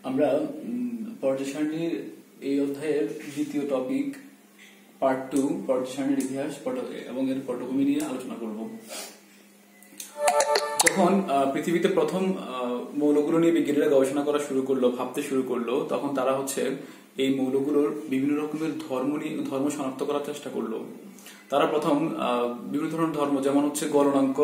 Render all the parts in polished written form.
আমরা পর্যায় সারণীর এই অধ্যায়ের দ্বিতীয় টপিক পার্ট 2 পর্যায় সারণীর ইতিহাস এবং এর পটভূমি নিয়ে আলোচনা করব। যখন পৃথিবীতে প্রথম মৌলগুলো নিয়ে বিজ্ঞানীরা গবেষণা করা শুরু করলো, ভাবতে শুরু করলো, তখন তারা এই মৌলগুলোর বিভিন্ন রকমের ধর্ম শনাক্ত করার চেষ্টা করলো। তারা প্রথম বিভিন্ন ধরনের ধর্ম, যেমন গলনাঙ্ক,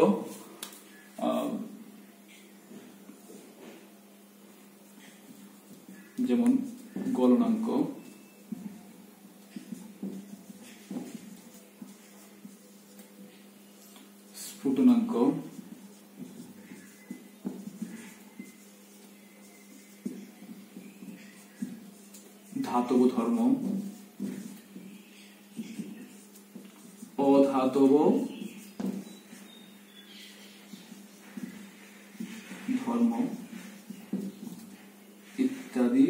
স্ফুটনাঙ্ক, ধাতব ধর্ম, অধাতব ধর্ম ইত্যাদি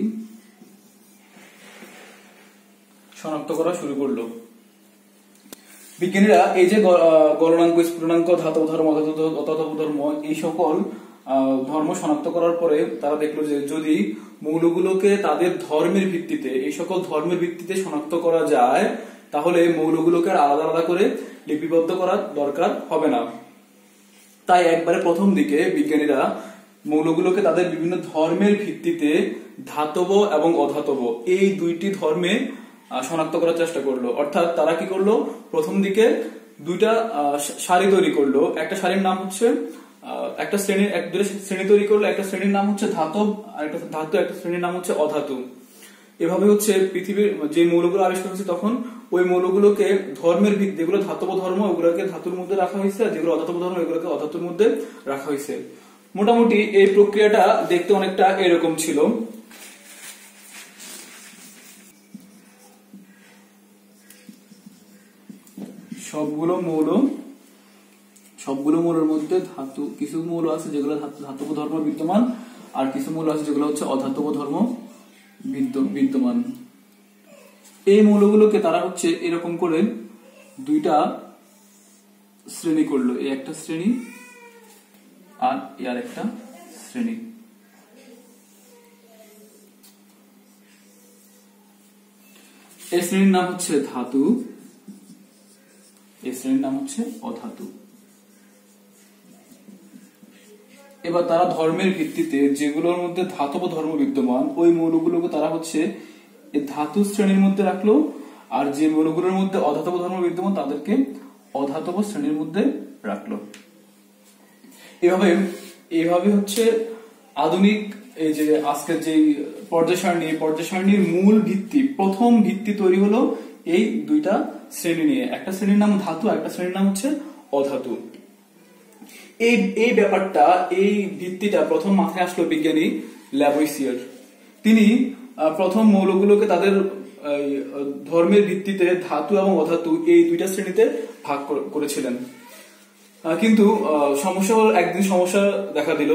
শনাক্ত করা শুরু করলো। বিজ্ঞানীরা এই যে গলনাঙ্ক, স্ফুটনাঙ্ক, ধাতব ধর্ম, অধাতব ধর্ম, এই সকল ধর্ম শনাক্ত করার পরে তারা দেখলো যে যদি মৌলগুলোকে তাদের ধর্মের ভিত্তিতে, এই সকল ধর্মের ভিত্তিতে শনাক্ত করা যায়, তাহলে মৌলগুলোকে আলাদা আলাদা করে লিপিবদ্ধ করার দরকার হবে না। তাই একবারে প্রথম দিকে বিজ্ঞানীরা মৌলগুলোকে তাদের বিভিন্ন ধর্মের ভিত্তিতে ধাতব এবং অধাতব এই দুইটি ধর্মে শনাক্ত করার চেষ্টা করলো। অর্থাৎ তারা কি করলো, প্রথম দিকে দুইটা সারি তৈরি করলো। একটা সারির নাম একটা শ্রেণী তৈরি করলো। একটা শ্রেণীর নাম ধাতব, আর একটা ধাতু, একটা শ্রেণীর নাম অধাতু। এভাবে পৃথিবীর যে মৌলগুলো আবিষ্কার হয়েছে, তখন ওই মৌলগুলোকে ধর্মের ভিত্তি, যেগুলো ধাতব ধর্ম ওগুলোকে ধাতুর মধ্যে রাখা হয়েছে, আর যেগুলো অধাতব ধর্ম এগুলোকে অধাতুর মধ্যে রাখা হয়েছে। মোটামুটি এই প্রক্রিয়াটা দেখতে অনেকটা এরকম ছিল। সবগুলো মৌলের মধ্যে কিছু মৌল আছে যেগুলো ধাতব ধর্ম বিদ্যমান, আর কিছু মৌল আছে যেগুলো অধাতব ধর্ম বিদ্যমান। এই মৌলগুলোকে তারা এরকম করে দুইটা শ্রেণী করলো, এই একটা শ্রেণী আর এর একটা শ্রেণী। এই শ্রেণীর নাম ধাতু, এই শ্রেণীর নাম অধাতু। এবার তারা ধর্মের ভিত্তিতে যেগুলোর মধ্যে ধাতব ধর্ম বিদ্যমান, ওই মৌলগুলোকে তারা এই ধাতু শ্রেণীর মধ্যে রাখলো, আর যে মৌলগুলোর মধ্যে অধাতব ধর্ম বিদ্যমান তাদেরকে অধাতব শ্রেণীর মধ্যে রাখলো। এভাবে আধুনিক এই যে আজকের যে পর্যায় সারণীর মূল ভিত্তি, প্রথম ভিত্তি তৈরি হলো এই দুইটা শ্রেণী নিয়ে। একটা শ্রেণীর নাম ধাতু, একটা শ্রেণীর নাম অধাতু। এই ব্যাপারটা, এই ভিত্তিটা প্রথম মাথায় আসলো বিজ্ঞানী ল্যাভোইসিয়ের। তিনি প্রথম মৌলগুলোকে তাদের ধর্মের ভিত্তিতে ধাতু এবং অধাতু এই দুইটা শ্রেণীতে ভাগ করেছিলেন। কিন্তু একদিন সমস্যা দেখা দিল।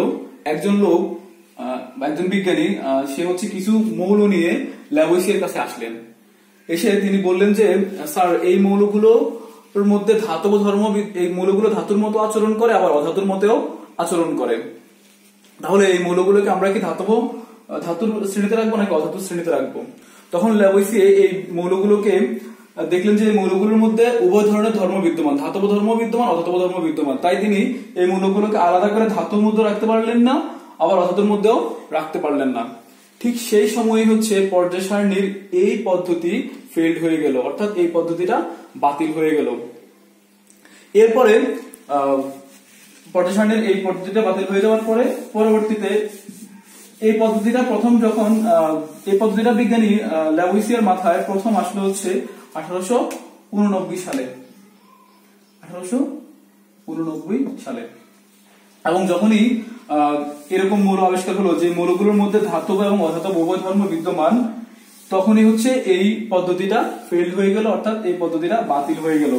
একজন বিজ্ঞানী, সে কিছু মৌল নিয়ে ল্যাভোইসিয়ের কাছে আসলেন। এসে তিনি বললেন যে, স্যার, এই মৌলগুলোর মধ্যে ধাতব ধর্ম, এই মৌলগুলো ধাতুর মতো আচরণ করে, আবার অধাতুর মতেও আচরণ করে। তাহলে এই মৌলগুলোকে আমরা কি ধাতুর শ্রেণীতে রাখবো নাকি অধাতুর শ্রেণীতে রাখবো? তখন ল্যাভোইসিয়ে এই মৌলগুলোকে দেখলেন যে এই মৌলগুলোর মধ্যে উভয় ধরনের ধর্ম বিদ্যমান, ধাতব ধর্ম বিদ্যমান, অধাতব ধর্ম বিদ্যমান। তাই তিনি এই মৌলগুলোকে আলাদা করে ধাতুর মধ্যে রাখতে পারলেন না, আবার অধাতুর মধ্যেও রাখতে পারলেন না। ঠিক সেই সময় পর্যায় সারণীর এই পদ্ধতি ফেইল্ড হয়ে গেল, অর্থাৎ এই পদ্ধতিটা বাতিল হয়ে গেল। এরপরে পর্যায় সারণীর এই পদ্ধতিটা বাতিল হয়ে যাওয়ার পরে পরবর্তীতে এই পদ্ধতিটা এই পদ্ধতিটা বিজ্ঞানী ল্যাভোইসিয়ের মাথায় প্রথম আসলো 1889 সালে। 1889 সালে। এবং যখনই এরকম মৌল আবিষ্কার হলো যে মৌলগুলোর মধ্যে ধাতব এবং অধাতব উভয় ধর্ম বিদ্যমান, তখনই এই পদ্ধতিটা ফেইল হয়ে গেল, অর্থাৎ এই পদ্ধতিটা বাতিল হয়ে গেল।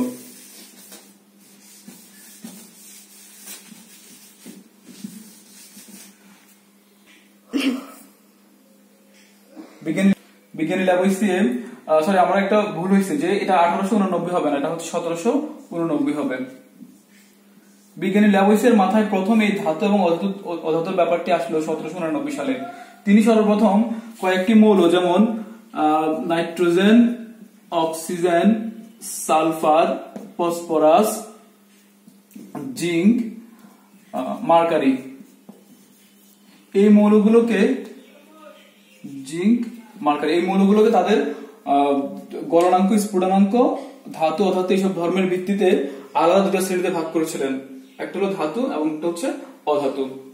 বিজ্ঞানী ল্যাভোইসিয়ে, আমার একটা ভুল হয়েছে, যে এটা 1889 হবে না, এটা 1789 হবে। বিজ্ঞানী ল্যাভোইসের মাথায় প্রথম এই ধাতু এবং অধাতুর ব্যাপারটি আসলো 1789 সালে। তিনি সর্বপ্রথম কয়েকটি মৌল যেমন nitrogen, oxygen, sulphur, phosphorus, zinc, mercury, এই মৌলগুলোকে তাদের গলনাঙ্ক, স্ফুটনাঙ্ক, ধাতু অর্থাৎ এইসব ধর্মের ভিত্তিতে আলাদা দুটো শ্রেণীতে ভাগ করেছিলেন। একটা হলো ধাতু এবং একটা হচ্ছে অধাতু।